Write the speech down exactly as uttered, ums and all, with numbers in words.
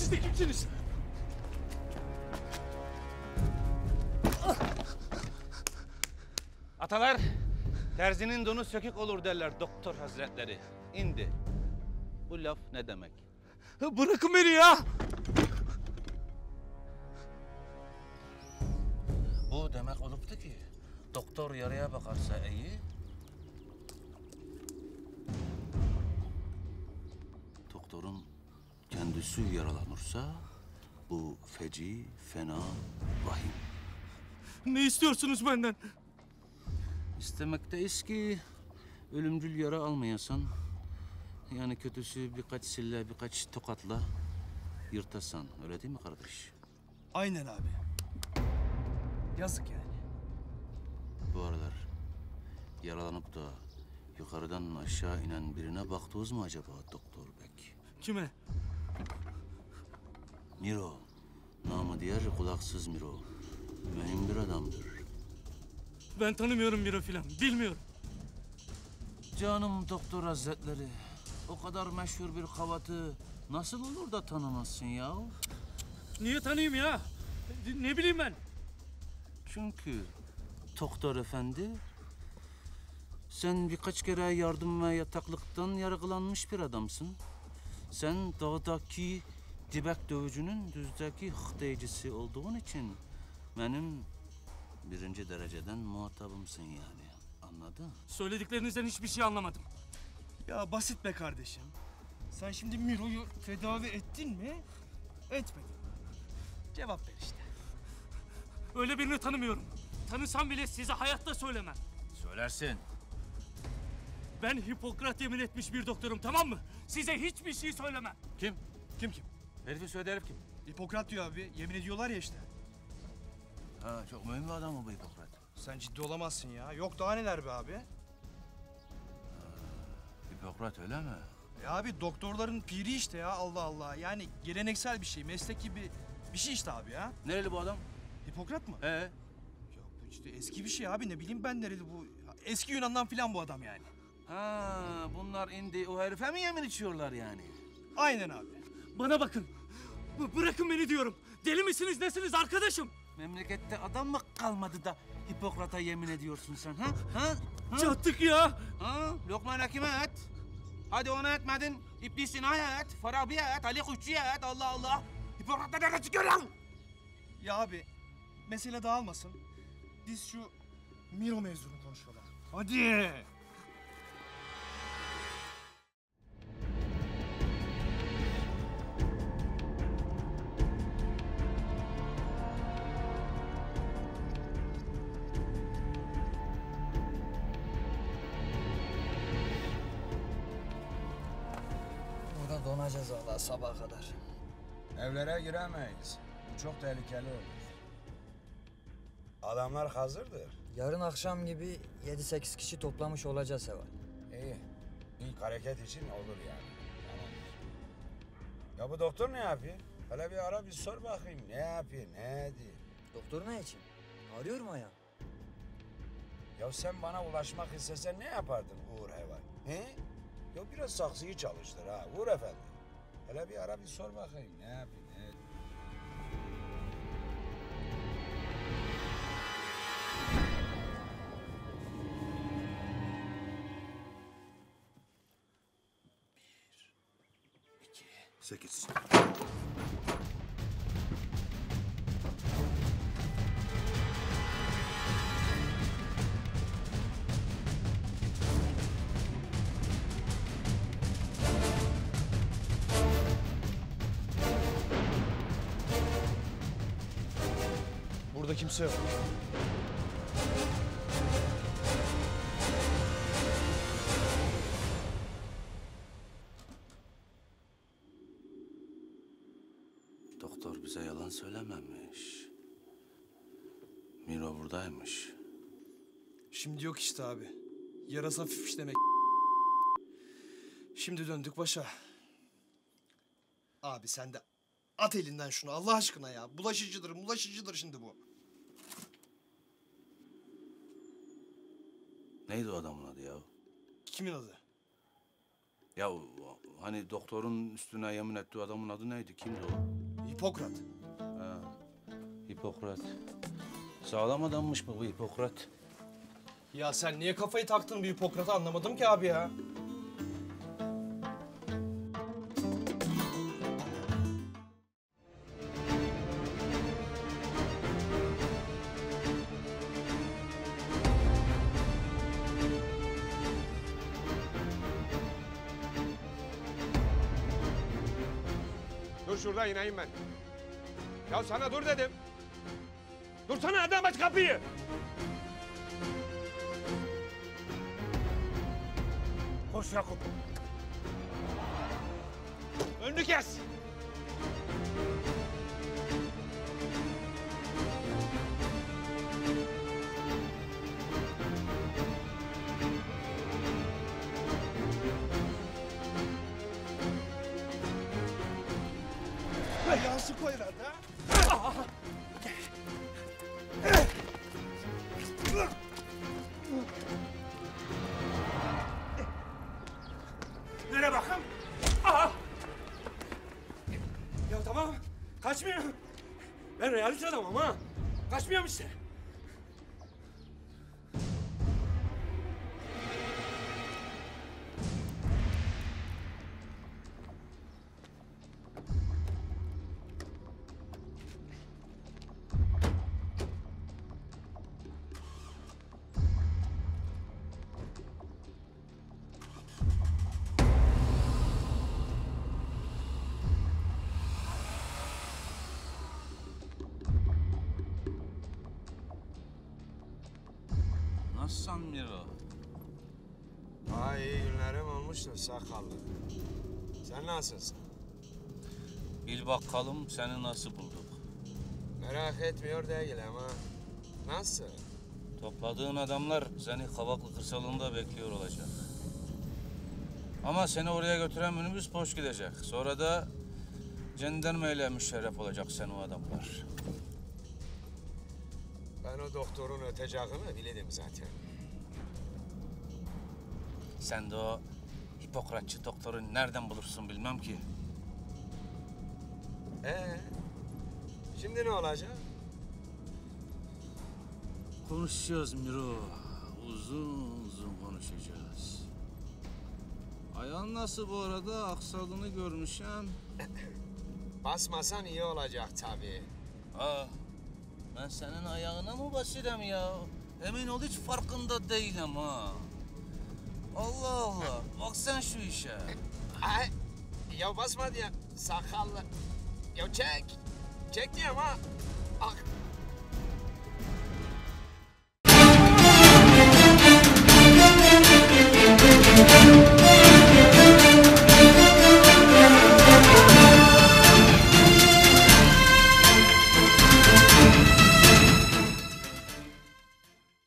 Siz de kimsiniz? Atalar, terzinin donu sökük olur derler doktor hazretleri. İndi. Bu laf ne demek? Bırakın beni ya! Bu demek oluptu ki, doktor yaraya bakarsa iyi, doktorun kendisi yaralanırsa, bu feci, fena, vahim. Ne istiyorsunuz benden? İstemekteyiz ki ölümcül yara almayasan, yani kötüsü birkaç sille, birkaç tokatla yırtasan, öyle değil mi kardeş? Aynen abi. Yazık yani. Bu aralar yaralanıp da yukarıdan aşağı inen birine baktınız mı acaba Doktor Bek? Kime? Miro, namı diğer kulaksız Miro. Mühim bir adamdır. Ben tanımıyorum biri filan, bilmiyorum. Canım Doktor Hazretleri, o kadar meşhur bir kavatı nasıl olur da tanımazsın ya? Niye tanıyayım ya? Ne bileyim ben? Çünkü Doktor Efendi, sen birkaç kere yardım ve yataklıktan yargılanmış bir adamsın. Sen dağdaki dibek dövücünün düzdeki hıhteyicisi olduğun için benim birinci dereceden muhatabımsın yani. Anladın? Söylediklerinizden hiçbir şey anlamadım. Ya basit be kardeşim. Sen şimdi Miro'yu tedavi ettin mi? Etmedin. Cevap ver işte. Öyle birini tanımıyorum. Tanısam bile size hayatta söylemem. Söylersin. Ben Hipokrat yemin etmiş bir doktorum, tamam mı? Size hiçbir şey söylemem. Kim? Kim kim? Herifi söyle herif kim? Hipokrat diyor abi. Yemin ediyorlar ya işte. Ha, çok mühim bir adam mı bu Hipokrat? Sen ciddi olamazsın ya. Yok daha neler be abi. Hipokrat öyle mi? E abi doktorların piri işte ya, Allah Allah. Yani geleneksel bir şey, meslek gibi bir şey işte abi ya. Nereli bu adam? Hipokrat mı? Ee? Ya bu işte eski bir şey abi, ne bileyim ben nereli bu. Eski Yunan'dan filan bu adam yani. Ha, bunlar indi o herife mi yemin içiyorlar yani? Aynen abi. Bana bakın. B- bırakın beni diyorum. Deli misiniz, nesiniz arkadaşım? Memlekette adam mı kalmadı da Hipokrat'a yemin ediyorsun sen ha? Ha? ha? Çattık ya. Ha? Lokman Hakim'e et. Hadi ona etmedin. İbn Sina'ya et, Farabi'ye et, Ali Kuşçu'ya et. Allah Allah. Hipokrat'ta nerede çıkıyor lan? Ya abi mesele dağılmasın. Biz şu Miro mevzunu konuşalım. Hadi. Burada donacağız vallahi sabaha kadar. Evlere giremeyiz. Bu çok tehlikeli olur. Adamlar hazırdır. Yarın akşam gibi yedi sekiz kişi toplamış olacağız Seval. İyi. İlk hareket için olur yani. Tamamdır. Ya bu doktor ne yapıyor? Hele bir ara bir sor bakayım. Ne yapıyor, ne ediyor? Doktor ne için? Arıyor mu ya? Ya sen bana ulaşmak istesen ne yapardın Uğur Heval? He? Ya biraz saksıyı çalıştır ha Uğur Efendi. Hele bir ara bir sor bakayım. Ne yapıyor, ne ediyor? Sekiz. Burada kimse yok. Doktor bize yalan söylememiş. Miro buradaymış. Şimdi yok işte abi. Yarası hafifmiş demek. Şimdi döndük başa. Abi sen de at elinden şunu Allah aşkına ya. Bulaşıcıdır, bulaşıcıdır şimdi bu. Neydi o adamın adı ya? Kimin adı? Ya o- hani doktorun üstüne yemin ettiği adamın adı neydi? Kimdi o? Hipokrat. Ha, Hipokrat. Sağlam adammış mı bu Hipokrat? Ya sen niye kafayı taktın bir Hipokrat'ı anlamadım ki abi ya. Dur şurada ineyim ben. Ya sana dur dedim. Dursana adam aç kapıyı. Koş Yakup. Önünü kes. Ayağısı koyverdi ha. Nereye bakın? Aha! Ya tamam, kaçmıyorum. Ben realist adamım ha. Kaçmıyorum işte. Nasılsın Miro? Ha iyi günlerim olmuştur sakallı. Sen nasılsın? Bil bakalım seni nasıl bulduk? Merak etmiyor değil ama. Nasıl? Topladığın adamlar seni Kavaklı kırsalında bekliyor olacak. Ama seni oraya götüren minibüs boş gidecek. Sonra da jandarma ile müşerref olacak sen o adamlar. Ben o doktorun öteceğini bilirdim zaten. Sen de o Hipokratçı doktoru nereden bulursun bilmem ki. Ee, şimdi ne olacak? Konuşacağız Miro. Uzun uzun konuşacağız. Ayağın nasıl bu arada? Aksadığını görmüşüm. Basmasan iyi olacak tabii. Aa, ben senin ayağına mı basırım ya? Emin ol hiç farkında değilim ha. Allah Allah, bak sen şu işe. Ay, ya basma diye sakallı. Ya çek. Çek diyorum ha. Ah,